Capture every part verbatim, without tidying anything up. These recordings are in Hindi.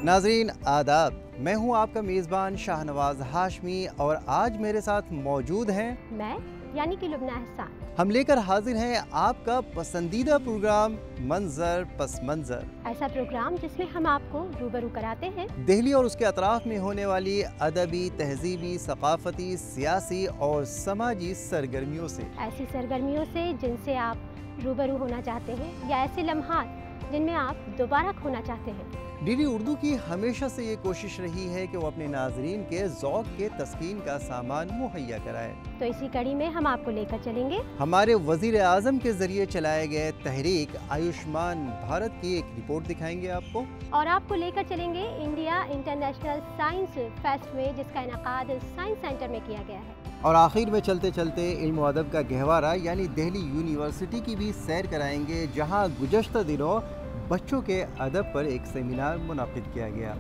नाजरीन आदाब, मैं हूं आपका मेज़बान शाहनवाज हाशमी और आज मेरे साथ मौजूद हैं मैं यानी कि लुबना एहसान। हम लेकर हाजिर हैं आपका पसंदीदा प्रोग्राम मंजर पस मंजर। ऐसा प्रोग्राम जिसमें हम आपको रूबरू कराते हैं दिल्ली और उसके अतराफ में होने वाली अदबी, तहजीबी, सकाफती, सियासी और समाजी सरगर्मियों से ऐसी सरगर्मियों से जिनसे आप रूबरू होना चाहते हैं या ऐसे लम्हात जिनमें आप दोबारा खोना चाहते हैं। डीडी उर्दू की हमेशा से ये कोशिश रही है कि वो अपने नाजरीन के ज़ौक़ के तस्कीन का सामान मुहैया कराए। तो इसी कड़ी में हम आपको लेकर चलेंगे हमारे वज़ीर आज़म के ज़रिए चलाए गए तहरीक आयुष्मान भारत की एक रिपोर्ट दिखाएंगे आपको, और आपको लेकर चलेंगे इंडिया इंटरनेशनल साइंस फेस्ट में, जिसका इनकाद साइंस सेंटर में किया गया है। और आखिर में चलते चलते इल्म व अदब का गहवारा यानी दिल्ली यूनिवर्सिटी की भी सैर कराएंगे, जहाँ गुज़श्ता दिनों बच्चों के अदब पर एक सेमिनार मुनाकिद किया गया।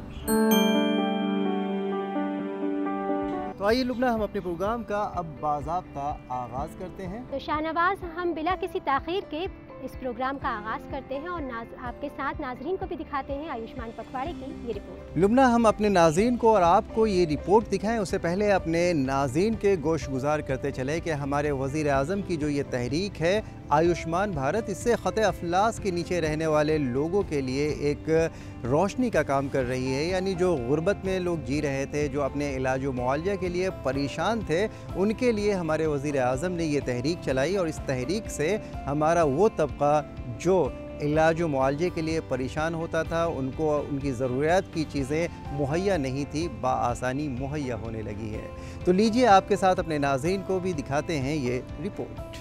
तो आइए लुबना, हम अपने प्रोग्राम का अब बाज़ाब्ता आगाज़ करते हैं। तो शाहनवाज, हम बिला किसी ताख़ीर के इस प्रोग्राम का आगाज़ करते हैं और नाज, आपके साथ नाजरीन को भी दिखाते हैं आयुष्मान पखवाड़े की ये रिपोर्ट। लुबना, हम अपने नाज़रीन को और आपको ये रिपोर्ट दिखाएं उससे पहले अपने नाज़रीन के गोश गुजार करते चले कि हमारे वज़ीर आज़म की जो ये तहरीक है आयुष्मान भारत, इससे ख़त अफलास के नीचे रहने वाले लोगों के लिए एक रोशनी का काम कर रही है। यानी जो गुर्बत में लोग जी रहे थे, जो अपने इलाज व मुआवजा के लिए परेशान थे, उनके लिए हमारे वज़ीर आज़म ने ये तहरीक चलाई और इस तहरीक से हमारा वो तबका जो इलाज व मुआवजे के लिए परेशान होता था, उनको उनकी ज़रूरियात की चीज़ें मुहैया नहीं थी, बआसानी मुहैया होने लगी है। तो लीजिए आपके साथ अपने नाज़रीन को भी दिखाते हैं ये रिपोर्ट।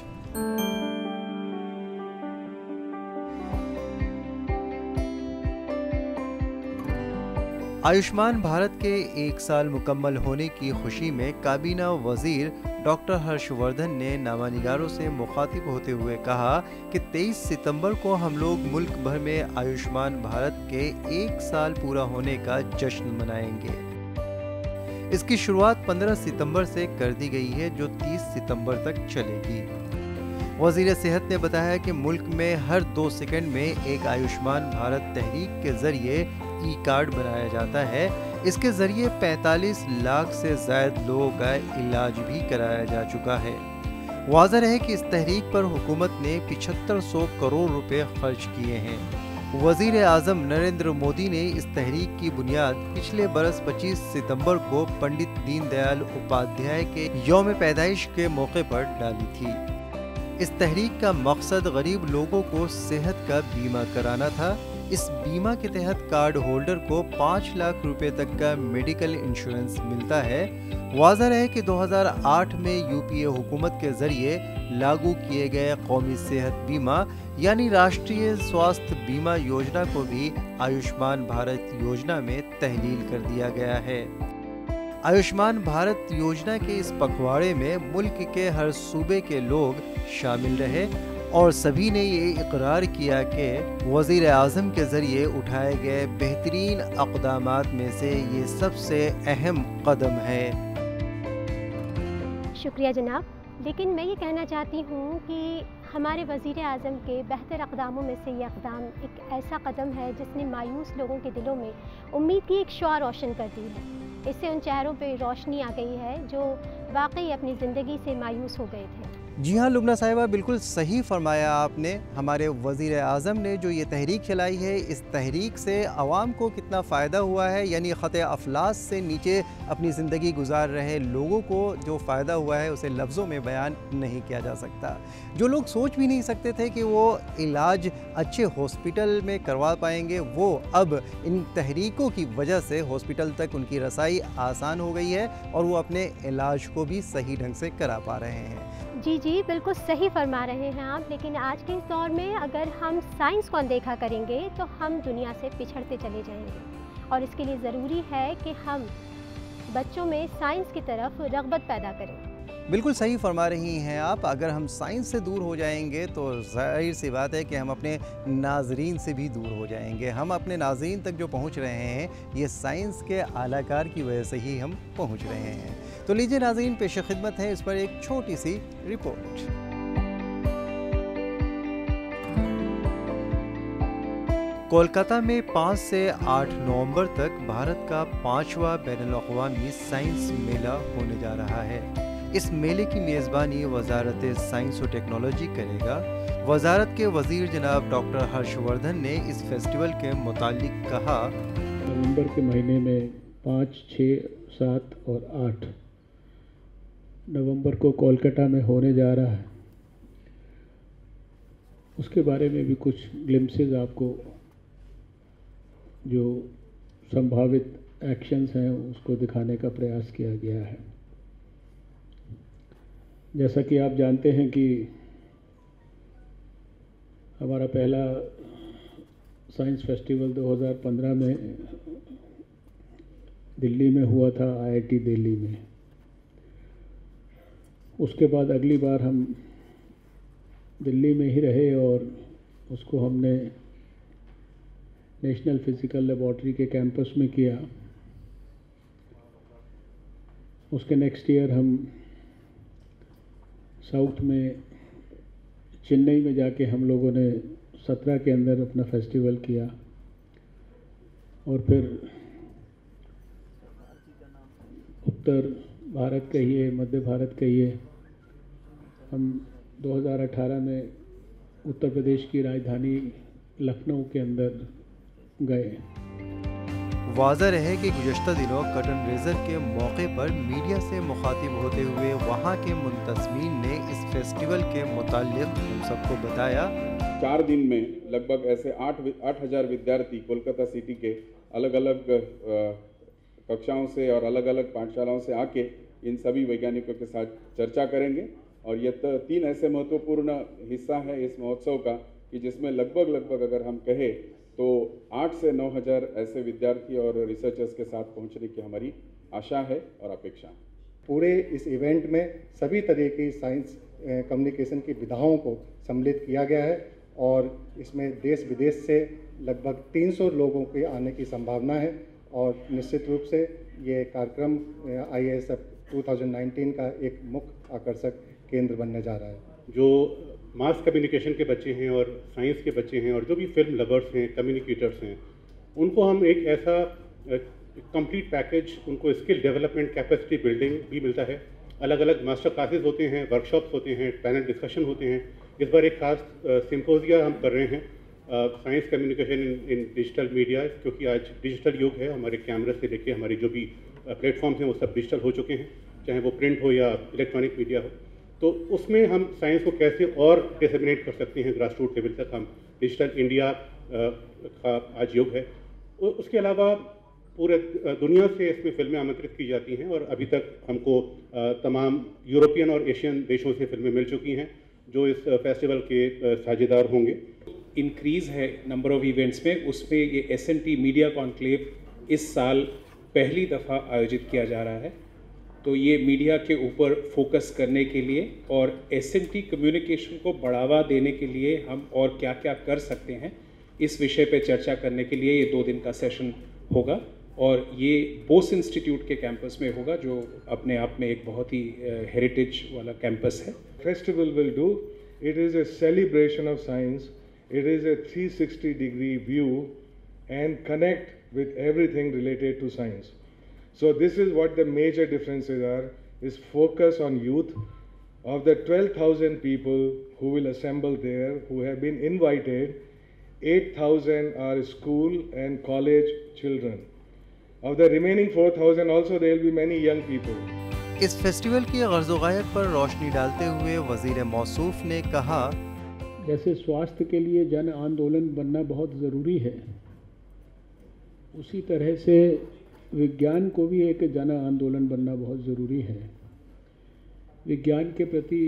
आयुष्मान भारत के एक साल मुकम्मल होने की खुशी में काबीना वज़ीर डॉक्टर हर्षवर्धन ने नामानिगारों से मुखातिब होते हुए कहा कि तेईस सितंबर को हम लोग मुल्क भर में आयुष्मान भारत के एक साल पूरा होने का जश्न मनाएंगे। इसकी शुरुआत पंद्रह सितंबर से कर दी गई है, जो तीस सितंबर तक चलेगी। वज़ीर सेहत ने बताया कि मुल्क में हर दो सेकंड में एक आयुष्मान भारत तहरीक के जरिए ई कार्ड बनाया जाता है। इसके जरिए पैंतालीस लाख से ज़ायद लोगों का इलाज भी कराया जा चुका है। वाज़ह रहे कि इस तहरीक पर हुकूमत ने पचहत्तर सौ करोड़ रुपए खर्च किए हैं। वज़ीर आज़म नरेंद्र मोदी ने इस तहरीक की बुनियाद पिछले बरस पच्चीस सितंबर को पंडित दीनदयाल उपाध्याय के यौम पैदाइश के मौके पर डाली थी। इस तहरीक का मकसद गरीब लोगों को सेहत का बीमा कराना था। इस बीमा के तहत कार्ड होल्डर को पाँच लाख रुपए तक का मेडिकल इंश्योरेंस मिलता है। वाज़ह रहे कि दो हज़ार आठ में यूपीए हुकूमत के जरिए लागू किए गए कौमी सेहत बीमा यानी राष्ट्रीय स्वास्थ्य बीमा योजना को भी आयुष्मान भारत योजना में तहलील कर दिया गया है। आयुष्मान भारत योजना के इस पखवाड़े में मुल्क के हर सूबे के लोग शामिल रहे और सभी ने ये इकरार किया कि वज़ीर आज़म के ज़रिए उठाए गए बेहतरीन अक़दामात में से ये सबसे अहम कदम है। शुक्रिया जनाब, लेकिन मैं ये कहना चाहती हूँ कि हमारे वज़ीर आज़म के बेहतर इक़दामों में से ये इक़दाम एक ऐसा कदम है जिसने मायूस लोगों के दिलों में उम्मीद की एक शुआ रोशन कर दी है। इससे उन चेहरों पे रोशनी आ गई है जो वाकई अपनी ज़िंदगी से मायूस हो गए थे। जी हाँ लुबना साहिबा, बिल्कुल सही फरमाया आपने। हमारे वज़ीर आज़म ने जो ये तहरीक चलाई है, इस तहरीक से आवाम को कितना फ़ायदा हुआ है, यानी ख़त अफलास से नीचे अपनी ज़िंदगी गुजार रहे लोगों को जो फ़ायदा हुआ है उसे लफ्ज़ों में बयान नहीं किया जा सकता। जो लोग सोच भी नहीं सकते थे कि वो इलाज अच्छे हॉस्पिटल में करवा पाएंगे, वो अब इन तहरीकों की वजह से हॉस्पिटल तक उनकी रसाई आसान हो गई है और वो अपने इलाज को भी सही ढंग से करा पा रहे हैं। जी जी बिल्कुल सही फरमा रहे हैं आप, लेकिन आज के इस दौर में अगर हम साइंस को अनदेखा करेंगे तो हम दुनिया से पिछड़ते चले जाएंगे और इसके लिए ज़रूरी है कि हम बच्चों में साइंस की तरफ रग़बत पैदा करें। बिल्कुल सही फरमा रही हैं आप। अगर हम साइंस से दूर हो जाएंगे तो ज़ाहिर सी बात है कि हम अपने नाजरीन से भी दूर हो जाएंगे। हम अपने नाजरीन तक जो पहुंच रहे हैं ये साइंस के आलाकार की वजह से ही हम पहुंच रहे हैं। तो लीजिए नाजरीन, पेश खिदमत है इस पर एक छोटी सी रिपोर्ट। कोलकाता में पाँच से आठ नवंबर तक भारत का पांचवा बैनुल-अक़वामी साइंस मेला होने जा रहा है। इस मेले की मेज़बानी वजारत साइंस और टेक्नोलॉजी करेगा। वजारत के वजीर जनाब डॉक्टर हर्षवर्धन ने इस फेस्टिवल के मुतालिक कहा, नवंबर के महीने में पाँच, छः, सात और आठ नवंबर को कोलकाता में होने जा रहा है। उसके बारे में भी कुछ ग्लिम्सेस आपको, जो संभावित एक्शंस हैं, उसको दिखाने का प्रयास किया गया है। जैसा कि आप जानते हैं कि हमारा पहला साइंस फेस्टिवल दो हज़ार पंद्रह में दिल्ली में हुआ था, आई आई टी दिल्ली में। उसके बाद अगली बार हम दिल्ली में ही रहे और उसको हमने नेशनल फिज़िकल लेबॉर्ट्री के कैंपस में किया। उसके नेक्स्ट ईयर हम साउथ में चेन्नई में जाके हम लोगों ने सत्रह के अंदर अपना फेस्टिवल किया और फिर उत्तर भारत कहिए, मध्य भारत कहिए, हम दो हज़ार अठारह में उत्तर प्रदेश की राजधानी लखनऊ के अंदर गए। वाज़ह रहे कि गुज़श्ता दिनों कर्टन रेज़र के मौके पर मीडिया से मुखातिब होते हुए वहां के मुंतज़मीन ने इस फेस्टिवल के मुतालिक हम सबको बताया। चार दिन में लगभग ऐसे आठ आठ हज़ार विद्यार्थी कोलकाता सिटी के अलग अलग कक्षाओं से और अलग अलग पाठशालाओं से आके इन सभी वैज्ञानिकों के साथ चर्चा करेंगे। और ये तो तीन ऐसे महत्वपूर्ण हिस्सा है इस महोत्सव का कि जिसमें लगभग लगभग अगर हम कहें तो आठ से नौ हज़ार ऐसे विद्यार्थी और रिसर्चर्स के साथ पहुंचने की हमारी आशा है और अपेक्षा है। पूरे इस इवेंट में सभी तरह की साइंस कम्युनिकेशन की विधाओं को सम्मिलित किया गया है और इसमें देश विदेश से लगभग तीन सौ लोगों के आने की संभावना है और निश्चित रूप से ये कार्यक्रम आई ए एस एफ दो हज़ार उन्नीस का एक मुख्य आकर्षक केंद्र बनने जा रहा है। जो मास कम्युनिकेशन के बच्चे हैं और साइंस के बच्चे हैं और जो भी फिल्म लवर्स हैं, कम्युनिकेटर्स हैं, उनको हम एक ऐसा कंप्लीट पैकेज, उनको स्किल डेवलपमेंट, कैपेसिटी बिल्डिंग भी मिलता है। अलग अलग मास्टर क्लासेस होते हैं, वर्कशॉप्स होते हैं, पैनल डिस्कशन होते हैं। इस बार एक खास सिम्पोजिया हम कर रहे हैं, science communication in in digital media, क्योंकि आज डिजिटल युग है। हमारे कैमरा से लेके हमारे जो भी प्लेटफॉर्म्स हैं वो सब डिजिटल हो चुके हैं, चाहे वो प्रिंट हो या इलेक्ट्रॉनिक मीडिया हो। तो उसमें हम साइंस को कैसे और डिसेमिनेट कर सकते हैं ग्रास रूट लेवल तक, हम डिजिटल इंडिया का आज युग है। उसके अलावा पूरे दुनिया से इसमें फिल्में आमंत्रित की जाती हैं और अभी तक हमको तमाम यूरोपियन और एशियन देशों से फिल्में मिल चुकी हैं जो इस फेस्टिवल के साझेदार होंगे। इंक्रीज़ है नंबर ऑफ इवेंट्स में, उसमें ये S N T media conclave इस साल पहली दफ़ा आयोजित किया जा रहा है। तो ये मीडिया के ऊपर फोकस करने के लिए और एस एन टी कम्युनिकेशन को बढ़ावा देने के लिए हम और क्या क्या कर सकते हैं, इस विषय पे चर्चा करने के लिए ये दो दिन का सेशन होगा और ये बोस इंस्टीट्यूट के कैंपस में होगा, जो अपने आप में एक बहुत ही हेरिटेज वाला कैंपस है। Festival will do, it is a celebration of science, it is a three sixty degree view and connect with everything related to science. So this is what the major differences are, is focus on youth. Of the twelve thousand people who will assemble there, who have been invited, eight thousand are school and college children. Of the remaining four thousand also there will be many young people. इस फेस्टिवल की गर्ज़ गायत पर रोशनी डालते हुए वज़ीर मौसूफ ने कहा, जैसे स्वास्थ्य के लिए जन आंदोलन बनना बहुत ज़रूरी है, उसी तरह से विज्ञान को भी एक जन आंदोलन बनना बहुत ज़रूरी है। विज्ञान के प्रति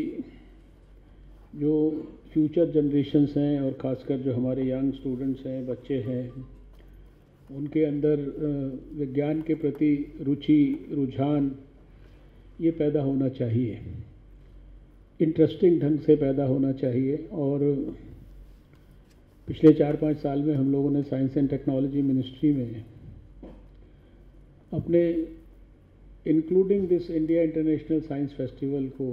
जो फ्यूचर जनरेशन्स हैं और ख़ासकर जो हमारे यंग स्टूडेंट्स हैं, बच्चे हैं, उनके अंदर विज्ञान के प्रति रुचि, रुझान ये पैदा होना चाहिए, इंटरेस्टिंग ढंग से पैदा होना चाहिए। और पिछले चार पाँच साल में हम लोगों ने साइंस एंड टेक्नोलॉजी मिनिस्ट्री में अपने including this India International Science Festival को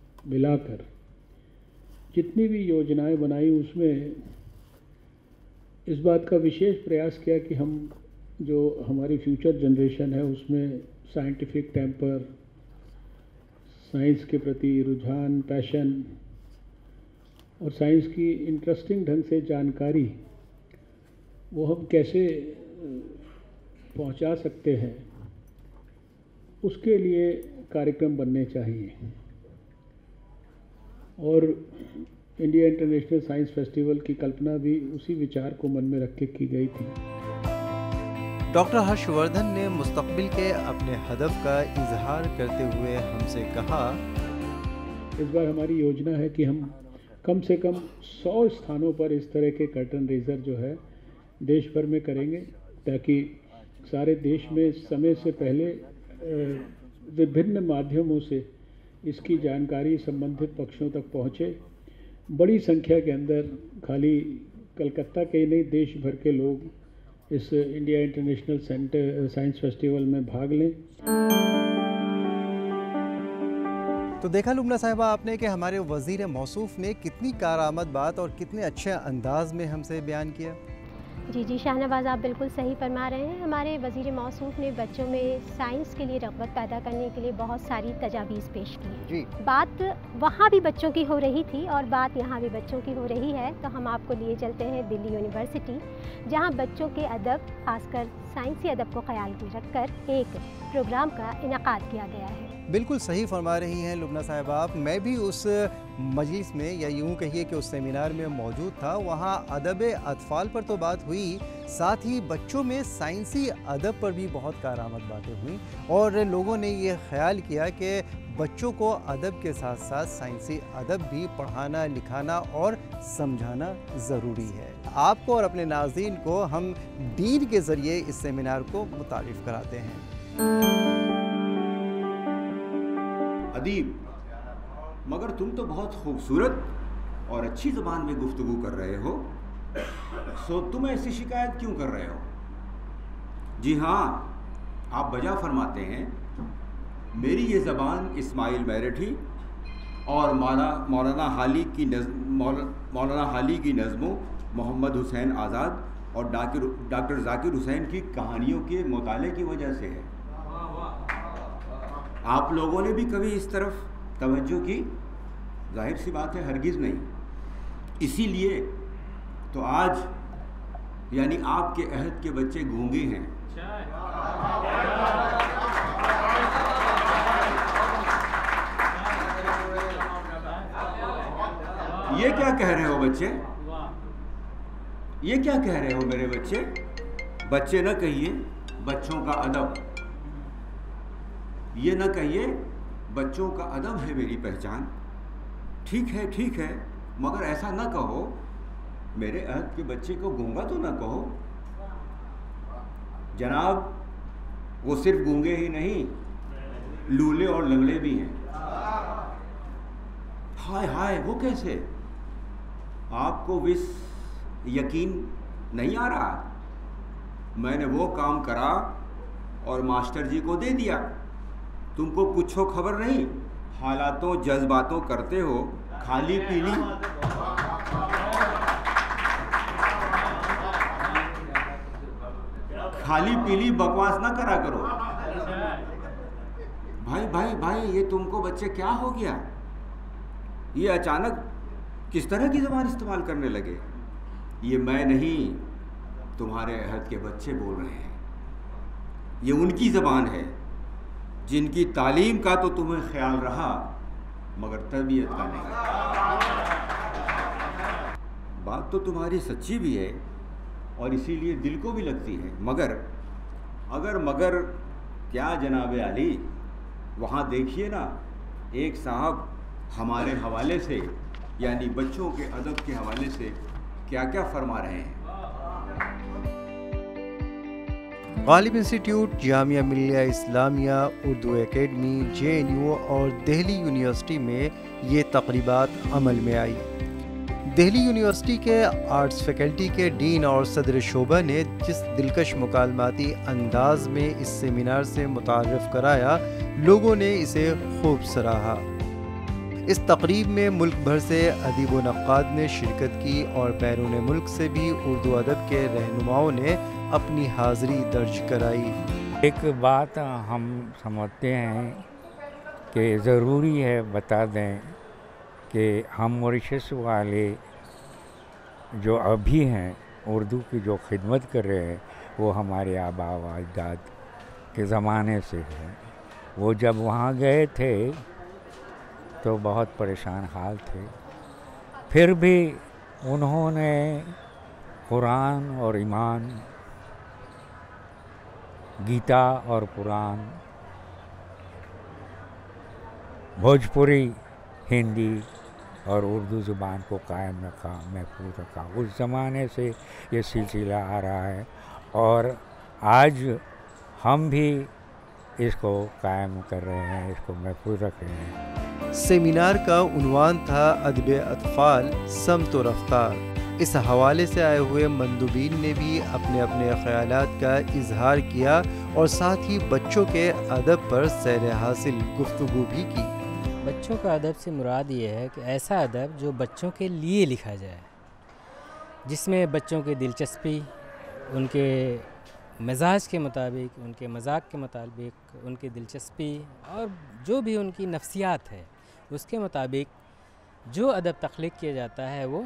मिलाकर जितनी भी योजनाएं बनाई, उसमें इस बात का विशेष प्रयास किया कि हम जो हमारी फ्यूचर जनरेशन है उसमें साइंटिफिक टेम्पर, साइंस के प्रति रुझान, पैशन और साइंस की इंटरेस्टिंग ढंग से जानकारी वो हम कैसे पहुंचा सकते हैं, उसके लिए कार्यक्रम बनने चाहिए। और इंडिया इंटरनेशनल साइंस फेस्टिवल की कल्पना भी उसी विचार को मन में रख के की गई थी। डॉक्टर हर्षवर्धन ने मुस्तकबिल के अपने हदफ का इजहार करते हुए हमसे कहा, इस बार हमारी योजना है कि हम कम से कम सौ स्थानों पर इस तरह के कर्टन रेजर जो है देश भर में करेंगे, ताकि सारे देश में समय से पहले विभिन्न माध्यमों से इसकी जानकारी संबंधित पक्षों तक पहुँचे। बड़ी संख्या के अंदर खाली कलकत्ता के ही नहीं, देश भर के लोग इस India International Centre Science Festival में भाग लें। तो देखा लुब्ना साहिबा आपने कि हमारे वज़ीर मौसूफ़ ने कितनी कारआमद बात और कितने अच्छे अंदाज में हमसे बयान किया। जी जी शाहनवाज़, आप बिल्कुल सही फरमा रहे हैं। हमारे वज़ीर मौसूफ़ ने बच्चों में साइंस के लिए रग़बत पैदा करने के लिए बहुत सारी तजावीज़ पेश की हैं। जी। बात वहाँ भी बच्चों की हो रही थी और बात यहाँ भी बच्चों की हो रही है, तो हम आपको लिए चलते हैं दिल्ली यूनिवर्सिटी, जहाँ बच्चों के अदब, खासकर साइंसी अदब को ख्याल में रखकर एक प्रोग्राम का इनेकाद किया गया है। बिल्कुल सही फरमा रही हैं लुब्ना साहिबा आप। मैं भी उस मजलिस में, या यूँ कहिए कि उस सेमिनार में मौजूद था। वहाँ अदब अतफ़ाल पर तो बात हुई, साथ ही बच्चों में साइंसी अदब पर भी बहुत कारआमद बातें हुई और लोगों ने ये ख्याल किया कि बच्चों को अदब के साथ साथ साइंसी अदब भी पढ़ाना, लिखाना और समझाना ज़रूरी है। आपको और अपने नाज़रीन को हम डीन के ज़रिए इस सेमिनार को मुतारिफ़ कराते हैं। अदीब, मगर तुम तो बहुत खूबसूरत और अच्छी ज़बान में गुफ्तगू कर रहे हो, सो तुम ऐसी शिकायत क्यों कर रहे हो? जी हाँ, आप बजा फरमाते हैं। मेरी ये ज़बान इस्माइल मेरठी और मौलाना मौलाना हाली की मौलाना हाली की नज़मों, मोहम्मद हुसैन आज़ाद और डॉक्टर डॉक्टर जाकिर हुसैन की कहानियों के मुताले की वजह से है। आप लोगों ने भी कभी इस तरफ तवज्जो की? जाहिर सी बात है, हरगिज़ नहीं। इसीलिए तो आज यानी आपके अहद के बच्चे गूंगे हैं। ये क्या कह रहे हो बच्चे? ये क्या कह रहे हो मेरे बच्चे? बच्चे न कहिए, बच्चों का अदब। ये न कहिए, बच्चों का अदब है मेरी पहचान। ठीक है ठीक है, मगर ऐसा न कहो, मेरे अहद के बच्चे को गूंगा तो न कहो। जनाब, वो सिर्फ गूंगे ही नहीं, लूले और लंगड़े भी हैं। हाय हाय, वो कैसे? आपको विस यकीन नहीं आ रहा? मैंने वो काम करा और मास्टर जी को दे दिया। तुमको कुछ हो खबर नहीं, हालातों जज्बातों करते हो, खाली पीली खाली पीली बकवास ना करा करो। भाई भाई भाई, ये तुमको बच्चे क्या हो गया? ये अचानक किस तरह की ज़बान इस्तेमाल करने लगे? ये मैं नहीं, तुम्हारे अहद के बच्चे बोल रहे हैं। ये उनकी ज़बान है जिनकी तालीम का तो तुम्हें ख्याल रहा, मगर तरबियत का नहीं। बात तो तुम्हारी सच्ची भी है और इसीलिए दिल को भी लगती है, मगर अगर मगर क्या जनाब आली, वहाँ देखिए ना, एक साहब हमारे हवाले से यानी बच्चों के अदब के हवाले से क्या क्या फरमा रहे हैं। Ghalib institute, Jamia Millia Islamia, Urdu academy, J N U और दिल्ली यूनिवर्सिटी में ये तकरीबात अमल में आई। दिल्ली यूनिवर्सिटी के आर्ट्स फैकल्टी के डीन और सदर शोबा ने जिस दिलकश मुकालमाती अंदाज में इस सेमिनार से मुतारफ़ कराया, लोगों ने इसे खूब सराहा। इस तकरीब में मुल्क भर से अदीब व नक्काद ने शिरकत की और बैरून मुल्क से भी उर्दू अदब के रहनुमाओं ने अपनी हाज़िरी दर्ज कराई। एक बात हम समझते हैं कि ज़रूरी है बता दें कि हम मॉरिशस वाले जो अभी हैं उर्दू की जो खिदमत कर रहे हैं वो हमारे आबा व अजदाद के ज़माने से है। वो जब वहाँ गए थे तो बहुत परेशान हाल थे, फिर भी उन्होंने कुरान और ईमान, गीता और पुराण, भोजपुरी, हिंदी और उर्दू ज़ुबान को कायम रखा, महफूज रखा। उस ज़माने से ये सिलसिला आ रहा है और आज हम भी इसको कायम कर रहे हैं, इसको महफूज रख रहे हैं। सेमिनार का उन्वान था अदब अतफाल समत व रफ्तार। इस हवाले से आए हुए मंदुबीन ने भी अपने अपने ख्यालात का इजहार किया और साथ ही बच्चों के अदब पर सैर हासिल गुफ्तगू भी की। बच्चों का अदब से मुराद ये है कि ऐसा अदब जो बच्चों के लिए लिखा जाए, जिसमें बच्चों की दिलचस्पी, उनके मिजाज के मुताबिक, उनके मजाक के मुताबिक, उनकी दिलचस्पी और जो भी उनकी नफ्सियात है उसके मुताबिक जो अदब तख्लीक किया जाता है वो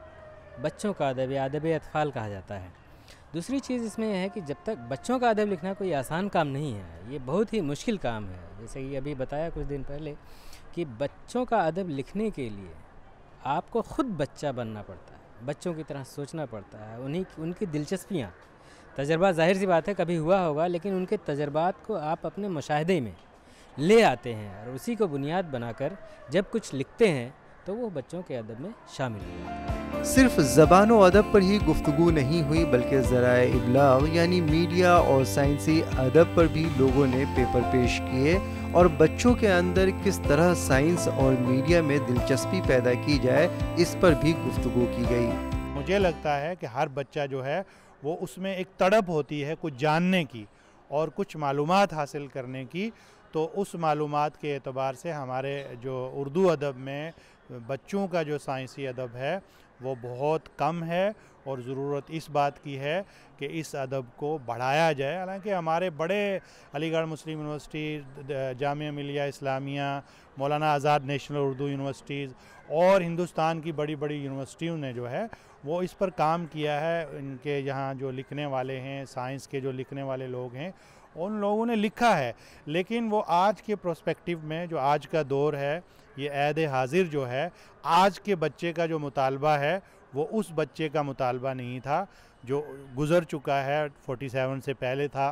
बच्चों का अदब या अदब अतफाल कहा जाता है। दूसरी चीज़ इसमें है कि जब तक बच्चों का अदब लिखना कोई आसान काम नहीं है, ये बहुत ही मुश्किल काम है। जैसे कि अभी बताया कुछ दिन पहले कि बच्चों का अदब लिखने के लिए आपको ख़ुद बच्चा बनना पड़ता है, बच्चों की तरह सोचना पड़ता है, उन्हीं उनकी दिलचस्पियाँ, तजर्बा ज़ाहिर सी बात है कभी हुआ होगा, लेकिन उनके तजर्बात को आप अपने मुशाहदे में ले आते हैं और उसी को बुनियाद बनाकर जब कुछ लिखते हैं तो वो बच्चों के अदब में शामिल हो जाता है। सिर्फ ज़बान व अदब पर ही गुफ्तगू नहीं हुई बल्कि ज़राए इब्लाग यानी मीडिया और साइंसी अदब पर भी लोगों ने पेपर पेश किए और बच्चों के अंदर किस तरह साइंस और मीडिया में दिलचस्पी पैदा की जाए इस पर भी गुफ्तगू की गई। मुझे लगता है कि हर बच्चा जो है वो उसमें एक तड़प होती है कुछ जानने की और कुछ मालूमात हासिल करने की, तो उस मालूमात के एतबार से हमारे जो उर्दू अदब में बच्चों का जो साइंसी अदब है वो बहुत कम है और ज़रूरत इस बात की है कि इस अदब को बढ़ाया जाए। हालांकि हमारे बड़े अलीगढ़ मुस्लिम यूनिवर्सिटी, जामिया मिलिया इस्लामिया, मौलाना आज़ाद नेशनल उर्दू यूनिवर्सिटीज़ और हिंदुस्तान की बड़ी बड़ी यूनिवर्सिटियों ने जो है वो इस पर काम किया है। इनके यहाँ जो लिखने वाले हैं, साइंस के जो लिखने वाले लोग हैं, उन लोगों ने लिखा है, लेकिन वो आज के प्रोस्पेक्टिव में जो आज का दौर है, ये ऐद हाजिर जो है, आज के बच्चे का जो मुतालबा है वो उस बच्चे का मुतालबा नहीं था जो गुज़र चुका है, सैंतालीस से पहले था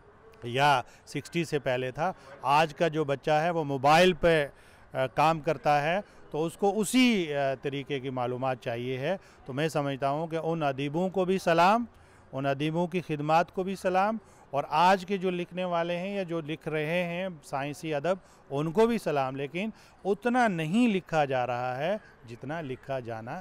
या साठ से पहले था। आज का जो बच्चा है वो मोबाइल पे आ, काम करता है, तो उसको उसी तरीके की मालूमात चाहिए है। तो मैं समझता हूँ कि उन अदीबों को भी सलाम, उन अदीबों की खिदमात को भी सलाम, और आज के जो लिखने वाले हैं या जो लिख रहे हैं साइंसी अदब उनको भी सलाम, लेकिन उतना नहीं लिखा जा रहा है जितना लिखा जाना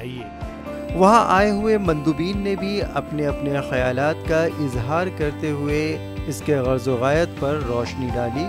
चाहिए। वहाँ आए हुए मंदुबीन ने भी अपने अपने ख्यालात का इजहार करते हुए इसके गर्ज़ व गायत पर रोशनी डाली।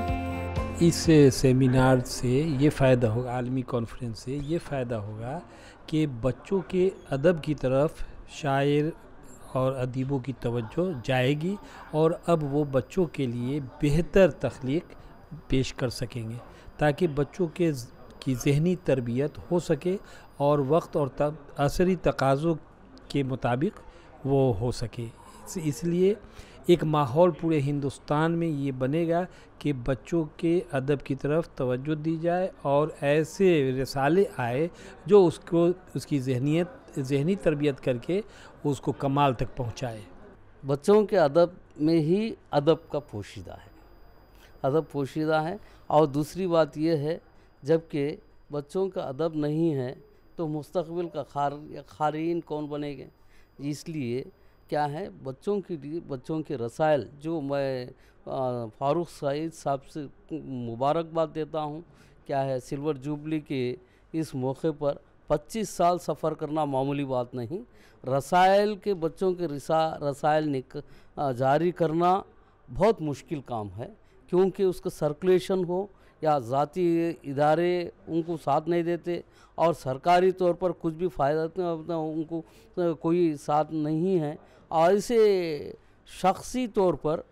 इस सेमिनार से ये फ़ायदा होगा, आलमी कॉन्फ्रेंस से ये फ़ायदा होगा कि बच्चों के अदब की तरफ शायर और अदीबों की तवज्जो जाएगी और अब वो बच्चों के लिए बेहतर तख्लीक पेश कर सकेंगे ताकि बच्चों के की ज़हनी तरबियत हो सके और वक्त और तब असरी तकाज़ों के मुताबिक वो हो सके। इसलिए एक माहौल पूरे हिंदुस्तान में ये बनेगा कि बच्चों के अदब की तरफ तवज्जो दी जाए और ऐसे रिसाले आए जो उसको उसकी ज़हनियत ज़हनी तरबियत करके उसको कमाल तक पहुँचाए। बच्चों के अदब में ही अदब का पोशीदा है, अदब पोशीदा है। और दूसरी बात यह है जबकि बच्चों का अदब नहीं है तो मुस्तक़बिल का खार खारीन कौन बनेंगे। इसलिए क्या है, बच्चों के लिए बच्चों के रसायल जो मैं फ़ारूक सईद साहब से मुबारकबाद देता हूँ, क्या है सिल्वर जुबली के इस मौके पर पच्चीस साल सफ़र करना मामूली बात नहीं। रसायल के बच्चों के रिसा रसायल निक जारी करना बहुत मुश्किल काम है, क्योंकि उसका सर्कुलेशन हो, या ज़ाती इदारे उनको साथ नहीं देते और सरकारी तौर पर कुछ भी फ़ायदा उनको कोई साथ नहीं है, और इसे शख्सी तौर पर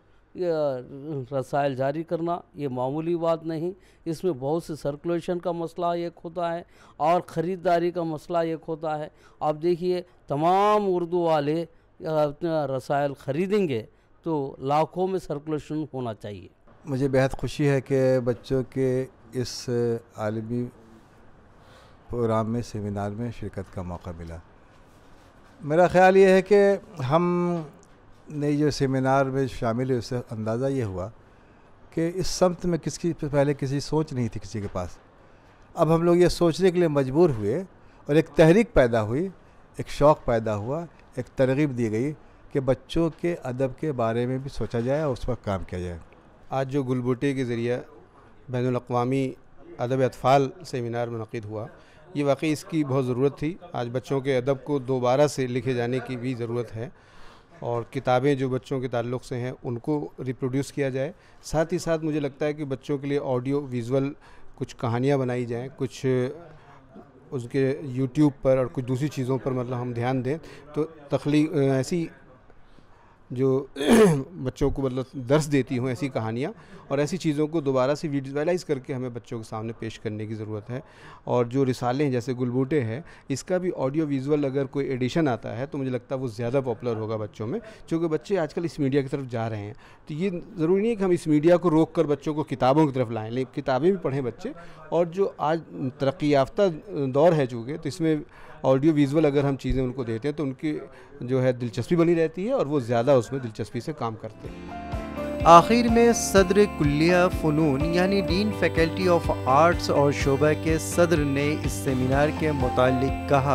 रसायल जारी करना ये मामूली बात नहीं। इसमें बहुत से सर्कुलेशन का मसला एक होता है और ख़रीदारी का मसला एक होता है। आप देखिए तमाम उर्दू वाले रसायल ख़रीदेंगे तो लाखों में सर्कुलेशन होना चाहिए। मुझे बेहद खुशी है कि बच्चों के इस आलमी प्रोग्राम में, सेमिनार में शिरकत का मौका मिला। मेरा ख़्याल ये है कि हम ने जो सेमिनार में शामिल हुए उससे अंदाज़ा ये हुआ कि इस समत में किसकी पहले किसी सोच नहीं थी किसी के पास। अब हम लोग ये सोचने के लिए मजबूर हुए और एक तहरीक पैदा हुई, एक शौक़ पैदा हुआ, एक तरगीब दी गई कि बच्चों के अदब के बारे में भी सोचा जाए और उस पर काम किया जाए। आज जो गुलबूटे के ज़रिए बैनुल अक़वामी अदब अतफ़ाल सेमिनार मुनक़िद हुआ, ये वाकई इसकी बहुत ज़रूरत थी। आज बच्चों के अदब को दोबारा से लिखे जाने की भी ज़रूरत है और किताबें जो बच्चों के ताल्लुक़ से हैं उनको रिप्रोड्यूस किया जाए। साथ ही साथ मुझे लगता है कि बच्चों के लिए ऑडियो विजुअल कुछ कहानियाँ बनाई जाएँ, कुछ उसके यूट्यूब पर और कुछ दूसरी चीज़ों पर मतलब हम ध्यान दें तो तख्लीक ऐसी जो बच्चों को मतलब दर्स देती हों ऐसी कहानियाँ और ऐसी चीज़ों को दोबारा से विजुअलाइज़ करके हमें बच्चों के सामने पेश करने की ज़रूरत है। और जो रिसाले हैं जैसे गुलबूटे हैं, इसका भी ऑडियो विजुअल अगर कोई एडिशन आता है तो मुझे लगता है वो ज़्यादा पॉपुलर होगा बच्चों में, क्योंकि बच्चे आजकल इस मीडिया की तरफ जा रहे हैं। तो ये ज़रूरी नहीं है कि हम इस मीडिया को रोक कर बच्चों को किताबों की तरफ लाएँ, लेकिन किताबें भी पढ़ें बच्चे। और जो आज तरक्की याफ्ता दौर है चूँकि, तो इसमें ऑडियो विजुअल अगर हम चीज़ें उनको देते हैं तो उनकी जो है दिलचस्पी बनी रहती है और वो ज़्यादा उसमें दिलचस्पी से काम करते हैं। आखिर में सदर कुल्लिया फ़नून यानी डीन फैकल्टी ऑफ आर्ट्स और शोबा के सदर ने इस सेमिनार के मुतालिक कहा,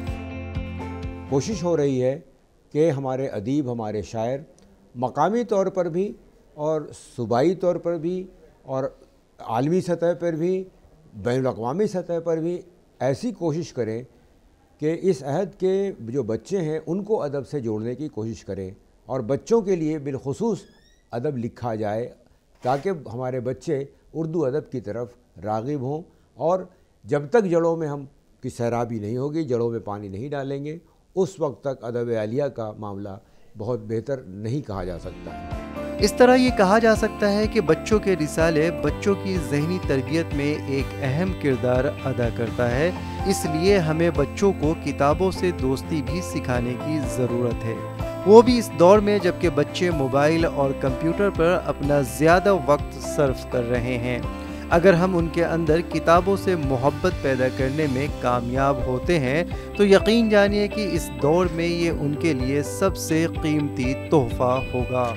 कोशिश हो रही है कि हमारे अदीब, हमारे शायर मकामी तौर पर भी और सूबाई तौर पर भी और आलमी सतह पर भी, बैनुल अक़वामी सतह पर भी ऐसी कोशिश करें कि इस अहद के जो बच्चे हैं उनको अदब से जोड़ने की कोशिश करें और बच्चों के लिए बिलखुसूस अदब लिखा जाए ताकि हमारे बच्चे उर्दू अदब की तरफ राग़िब हों। और जब तक जड़ों में हम की सैराबी नहीं होगी, जड़ों में पानी नहीं डालेंगे, उस वक्त तक अदब आलिया का मामला बहुत बेहतर नहीं कहा जा सकता है। इस तरह ये कहा जा सकता है कि बच्चों के रिसाले बच्चों की ज़हनी तरबियत में एक अहम किरदार अदा करता है। इसलिए हमें बच्चों को किताबों से दोस्ती भी सिखाने की ज़रूरत है, वो भी इस दौर में जबकि बच्चे मोबाइल और कंप्यूटर पर अपना ज़्यादा वक्त सर्फ कर रहे हैं। अगर हम उनके अंदर किताबों से मोहब्बत पैदा करने में कामयाब होते हैं तो यकीन जानिए कि इस दौर में ये उनके लिए सबसे कीमती तोहफ़ा होगा।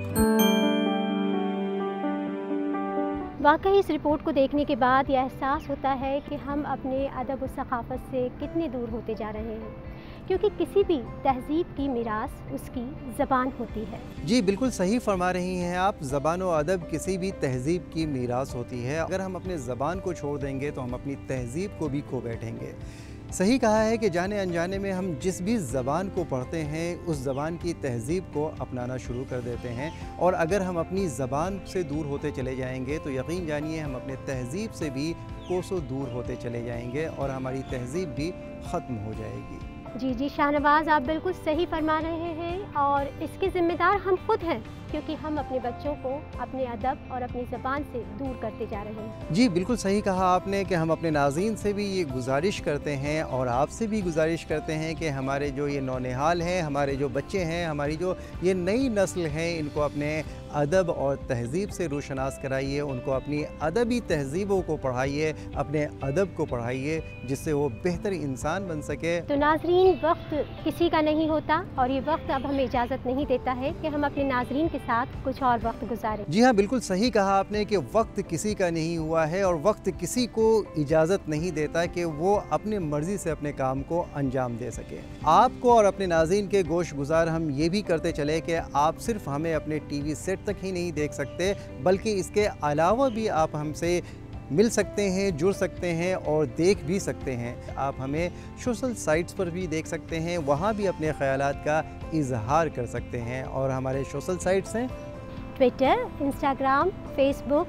वाकई इस रिपोर्ट को देखने के बाद यह एहसास होता है कि हम अपने अदब और सकाफ़त से कितने दूर होते जा रहे हैं, क्योंकि किसी भी तहज़ीब की मीरास उसकी ज़बान होती है। जी बिल्कुल सही फरमा रही हैं आप, ज़बान और अदब किसी भी तहज़ीब की मीरास होती है। अगर हम अपने ज़बान को छोड़ देंगे तो हम अपनी तहज़ीब को भी खो बैठेंगे। सही कहा है कि जाने अनजाने में हम जिस भी ज़बान को पढ़ते हैं उस ज़बान की तहज़ीब को अपनाना शुरू कर देते हैं, और अगर हम अपनी ज़बान से दूर होते चले जाएंगे तो यकीन जानिए हम अपने तहज़ीब से भी कोसों दूर होते चले जाएंगे और हमारी तहज़ीब भी ख़त्म हो जाएगी। जी जी शाहनवाज़, आप बिल्कुल सही फरमा रहे हैं और इसके ज़िम्मेदार हम खुद हैं, क्योंकि हम अपने बच्चों को अपने अदब और अपनी ज़बान से दूर करते जा रहे हैं। जी बिल्कुल सही कहा आपने कि हम अपने नाज़रीन से भी ये गुजारिश करते हैं और आपसे भी गुजारिश करते हैं कि हमारे जो ये नौनिहाल हैं, हमारे जो बच्चे हैं, हमारी जो ये नई नस्ल है, इनको अपने अदब और तहज़ीब से रोशनास कराइए, उनको अपनी अदबी तहज़ीबों को पढ़ाइए, अपने अदब को पढ़ाइए, जिससे वो बेहतर इंसान बन सके। तो नाज़रीन, वक्त किसी का नहीं होता और ये वक्त अब हमें इजाज़त नहीं देता है कि हम अपने नाज़रीन के साथ कुछ और वक्त गुजारें। जी हाँ, बिल्कुल सही कहा आपने कि वक्त किसी का नहीं हुआ है और वक्त किसी को इजाज़त नहीं देता कि वो अपनी मर्ज़ी से अपने काम को अंजाम दे सके। आपको और अपने नाज़रीन के गोश गुजार हम ये भी करते चले कि आप सिर्फ हमें अपने टीवी सेट तक ही नहीं देख सकते, बल्कि इसके अलावा भी आप हमसे मिल सकते हैं, जुड़ सकते हैं और देख भी सकते हैं। आप हमें सोशल साइट्स पर भी देख सकते हैं, वहाँ भी अपने ख़यालात का इजहार कर सकते हैं। और हमारे सोशल साइट्स हैं ट्विटर, इंस्टाग्राम, फेसबुक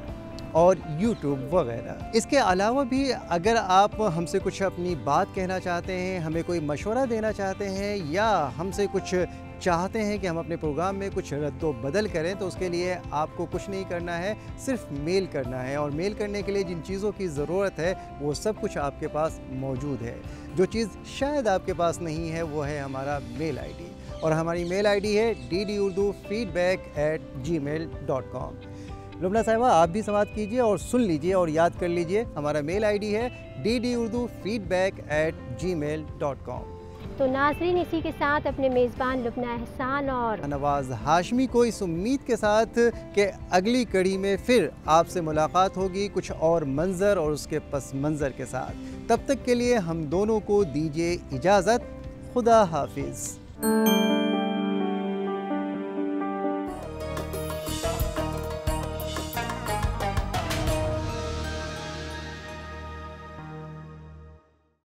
और यूट्यूब वगैरह। इसके अलावा भी अगर आप हमसे कुछ अपनी बात कहना चाहते हैं, हमें कोई मशवरा देना चाहते हैं या हमसे कुछ चाहते हैं कि हम अपने प्रोग्राम में कुछ रद्दो बदल करें, तो उसके लिए आपको कुछ नहीं करना है, सिर्फ मेल करना है। और मेल करने के लिए जिन चीज़ों की ज़रूरत है वो सब कुछ आपके पास मौजूद है। जो चीज़ शायद आपके पास नहीं है वो है हमारा मेल आईडी, और हमारी मेल आईडी है D D Urdu feedback at ji mail dot com. Lubna साहिबा, आप भी समाप्त कीजिए और सुन लीजिए और याद कर लीजिए, हमारा मेल आईडी है D D Urdu feedback at ji mail dot com. तो नाज़रीन, इसी के साथ अपने मेज़बान लुबना एहसान और नवाज़ हाशमी को इस उम्मीद के साथ कि अगली कड़ी में फिर आपसे मुलाकात होगी कुछ और मंजर और उसके पस मंज़र के साथ। तब तक के लिए हम दोनों को दीजिए इजाज़त। खुदा हाफिज़।